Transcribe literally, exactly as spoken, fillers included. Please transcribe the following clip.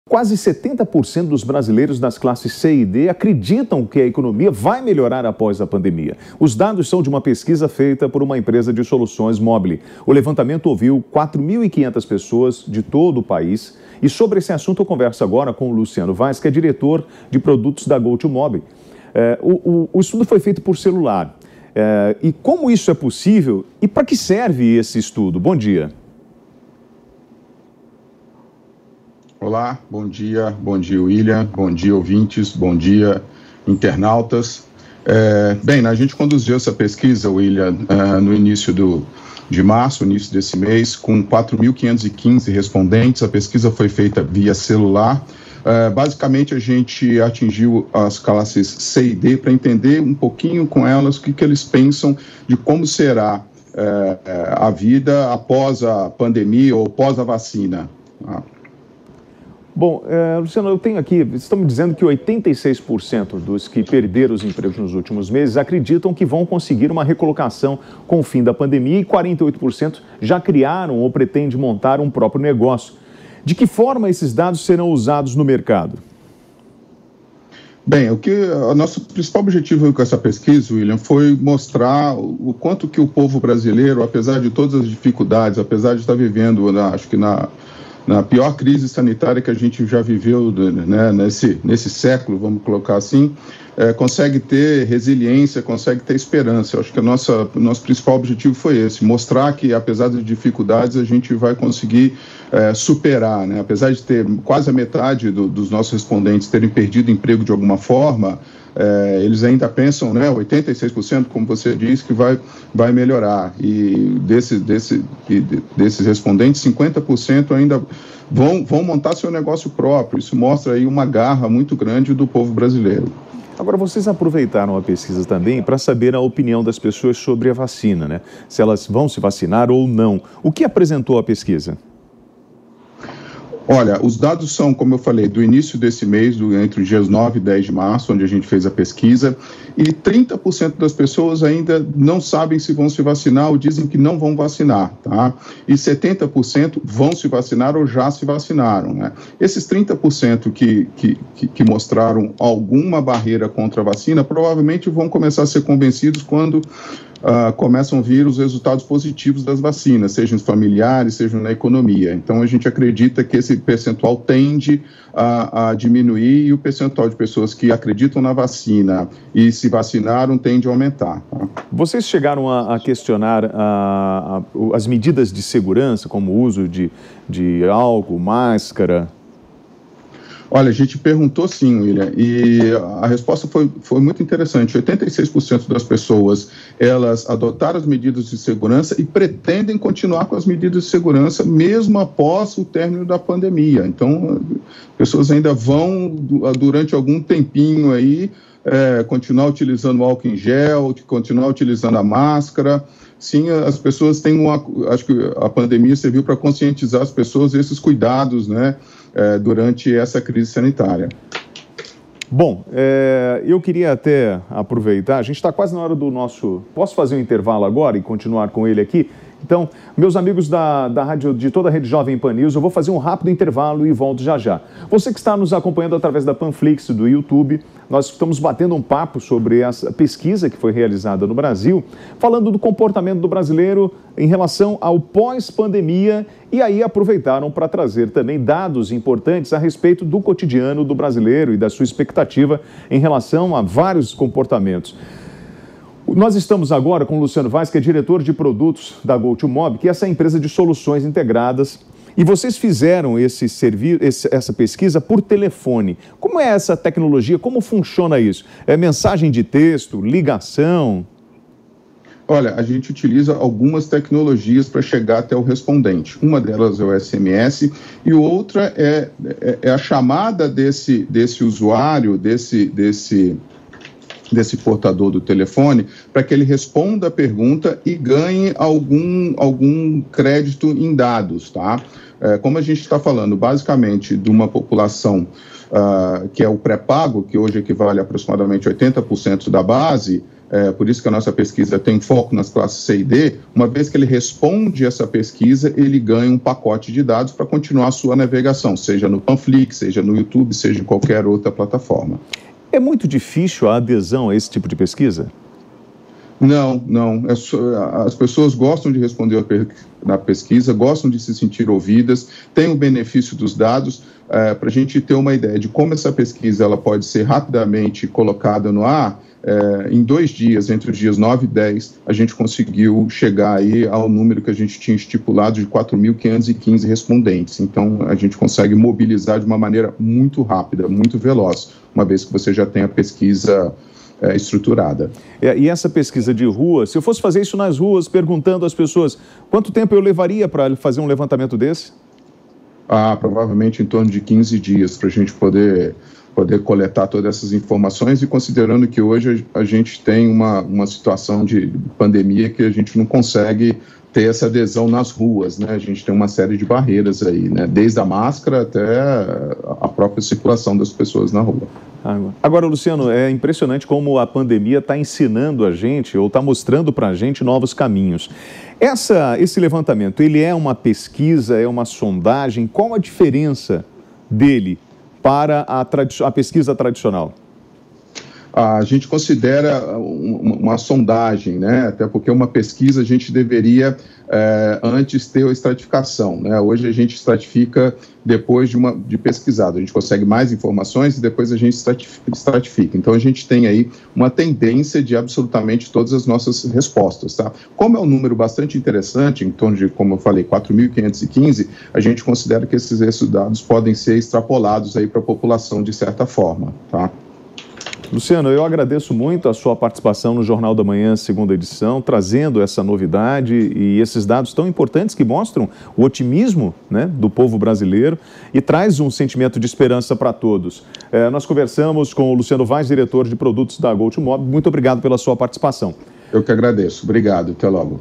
Quase setenta por cento dos brasileiros das classes C e D acreditam que a economia vai melhorar após a pandemia. Os dados são de uma pesquisa feita por uma empresa de soluções Mobile. O levantamento ouviu quatro mil e quinhentas pessoas de todo o país. E sobre esse assunto eu converso agora com o Luciano Vaz, que é diretor de produtos da GoToMobile. É, o, o, o estudo foi feito por celular. É, e como isso é possível e para que serve esse estudo? Bom dia. Olá, bom dia, bom dia William, bom dia ouvintes, bom dia internautas. É, bem, a gente conduziu essa pesquisa, William, uh, no início do, de março, início desse mês, com quatro mil quinhentos e quinze respondentes. A pesquisa foi feita via celular. Uh, basicamente, a gente atingiu as classes C e D para entender um pouquinho com elas o que, que eles pensam de como será uh, a vida após a pandemia ou após a vacina. Uh. Bom, é, Luciano, eu tenho aqui, estão me dizendo que oitenta e seis por cento dos que perderam os empregos nos últimos meses acreditam que vão conseguir uma recolocação com o fim da pandemia e quarenta e oito por cento já criaram ou pretendem montar um próprio negócio. De que forma esses dados serão usados no mercado? Bem, o que o nosso principal objetivo com essa pesquisa, William, foi mostrar o quanto que o povo brasileiro, apesar de todas as dificuldades, apesar de estar vivendo, na, acho que na na pior crise sanitária que a gente já viveu, né, nesse, nesse século, vamos colocar assim, é, consegue ter resiliência, consegue ter esperança. Eu acho que o nosso, nosso principal objetivo foi esse, mostrar que, apesar das dificuldades, a gente vai conseguir é, superar, né? Apesar de ter quase a metade do, dos nossos respondentes terem perdido emprego de alguma forma, É, eles ainda pensam, né, oitenta e seis por cento, como você disse, que vai, vai melhorar. E desse, desse, desses respondentes, cinquenta por cento ainda vão, vão montar seu negócio próprio. Isso mostra aí uma garra muito grande do povo brasileiro. Agora, vocês aproveitaram a pesquisa também para saber a opinião das pessoas sobre a vacina, né? Se elas vão se vacinar ou não. O que apresentou a pesquisa? Olha, os dados são, como eu falei, do início desse mês, do, entre os dias nove e dez de março, onde a gente fez a pesquisa, e trinta por cento das pessoas ainda não sabem se vão se vacinar ou dizem que não vão vacinar, tá? E setenta por cento vão se vacinar ou já se vacinaram, né? Esses trinta por cento que, que, que, que mostraram alguma barreira contra a vacina, provavelmente vão começar a ser convencidos quando Uh, começam a vir os resultados positivos das vacinas, sejam familiares, sejam na economia. Então, a gente acredita que esse percentual tende a, a diminuir e o percentual de pessoas que acreditam na vacina e se vacinaram tende a aumentar. Tá? Vocês chegaram a, a questionar a, a, as medidas de segurança, como o uso de, de álcool, máscara? Olha, a gente perguntou sim, William, e a resposta foi, foi muito interessante. oitenta e seis por cento das pessoas, elas adotaram as medidas de segurança e pretendem continuar com as medidas de segurança mesmo após o término da pandemia. Então, pessoas ainda vão, durante algum tempinho aí, é, continuar utilizando o álcool em gel, continuar utilizando a máscara. Sim, as pessoas têm uma... Acho que a pandemia serviu para conscientizar as pessoas esses cuidados, né, é, durante essa crise sanitária. Bom, é, eu queria até aproveitar, a gente está quase na hora do nosso... Posso fazer um intervalo agora e continuar com ele aqui? Então, meus amigos da, da rádio, de toda a Rede Jovem Pan News, eu vou fazer um rápido intervalo e volto já já. Você que está nos acompanhando através da Panflix, do YouTube, nós estamos batendo um papo sobre essa pesquisa que foi realizada no Brasil, falando do comportamento do brasileiro em relação ao pós-pandemia, e aí aproveitaram para trazer também dados importantes a respeito do cotidiano do brasileiro e da sua expectativa em relação a vários comportamentos. Nós estamos agora com o Luciano Vaz, que é diretor de produtos da GoToMobile, que é essa empresa de soluções integradas. E vocês fizeram esse serviço, essa pesquisa por telefone. Como é essa tecnologia? Como funciona isso? É mensagem de texto, ligação? Olha, a gente utiliza algumas tecnologias para chegar até o respondente. Uma delas é o S M S e outra é, é, é a chamada desse, desse usuário, desse... desse desse portador do telefone, para que ele responda a pergunta e ganhe algum, algum crédito em dados, tá? É, como a gente está falando basicamente de uma população uh, que é o pré-pago, que hoje equivale a aproximadamente oitenta por cento da base, é, por isso que a nossa pesquisa tem foco nas classes C e D, uma vez que ele responde essa pesquisa, ele ganha um pacote de dados para continuar a sua navegação, seja no Panflix, seja no YouTube, seja em qualquer outra plataforma. É muito difícil a adesão a esse tipo de pesquisa? Não, não. É só, as pessoas gostam de responder na pesquisa, gostam de se sentir ouvidas, tem o benefício dos dados. É, para a gente ter uma ideia de como essa pesquisa ela pode ser rapidamente colocada no ar, é, em dois dias, entre os dias nove e dez, a gente conseguiu chegar aí ao número que a gente tinha estipulado de quatro mil quinhentos e quinze respondentes. Então, a gente consegue mobilizar de uma maneira muito rápida, muito veloz, uma vez que você já tem a pesquisa É, estruturada. É, e essa pesquisa de rua, se eu fosse fazer isso nas ruas, perguntando às pessoas, quanto tempo eu levaria para fazer um levantamento desse? Ah, provavelmente em torno de quinze dias para a gente poder, poder coletar todas essas informações, e considerando que hoje a gente tem uma, uma situação de pandemia que a gente não consegue ter essa adesão nas ruas, né? A gente tem uma série de barreiras aí, né? Desde a máscara até a própria circulação das pessoas na rua. Agora, Luciano, é impressionante como a pandemia está ensinando a gente, ou está mostrando para a gente novos caminhos. Essa, esse levantamento, ele é uma pesquisa, é uma sondagem? Qual a diferença dele para a, a pesquisa tradicional? A gente considera uma, uma sondagem, né? Até porque uma pesquisa a gente deveria é, antes ter a estratificação, né? Hoje a gente estratifica depois de, uma, de pesquisado, a gente consegue mais informações e depois a gente estratifica. Então a gente tem aí uma tendência de absolutamente todas as nossas respostas, tá? Como é um número bastante interessante, em torno de, como eu falei, quatro mil quinhentos e quinze, a gente considera que esses resultados podem ser extrapolados aí para a população de certa forma, tá? Luciano, eu agradeço muito a sua participação no Jornal da Manhã, segunda edição, trazendo essa novidade e esses dados tão importantes que mostram o otimismo, né, do povo brasileiro e traz um sentimento de esperança para todos. É, nós conversamos com o Luciano Vaz, diretor de produtos da GoToMob. Muito obrigado pela sua participação. Eu que agradeço. Obrigado. Até logo.